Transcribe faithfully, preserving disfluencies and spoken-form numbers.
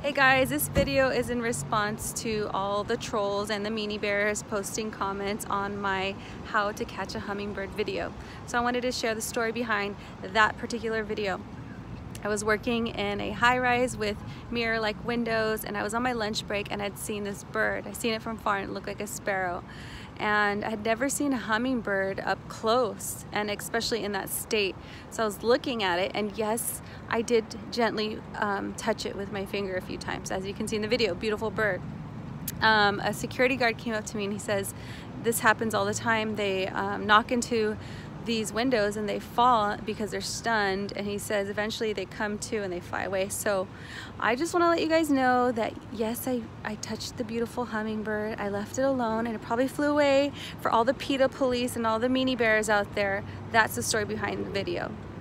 Hey guys, this video is in response to all the trolls and the meanie bears posting comments on my how to catch a hummingbird video. So I wanted to share the story behind that particular video. I was working in a high-rise with mirror-like windows, and I was on my lunch break and I'd seen this bird. I seen it from far and it looked like a sparrow. And I had never seen a hummingbird up close, and especially in that state. So I was looking at it, and yes, I did gently um, touch it with my finger a few times, as you can see in the video. Beautiful bird. Um, a security guard came up to me and he says, this happens all the time. They um, knock into these windows and they fall because they're stunned, and he says eventually they come to and they fly away. So I just want to let you guys know that yes, I, I touched the beautiful hummingbird. I left it alone and it probably flew away. For all the PETA police and all the meanie bears out there, that's the story behind the video.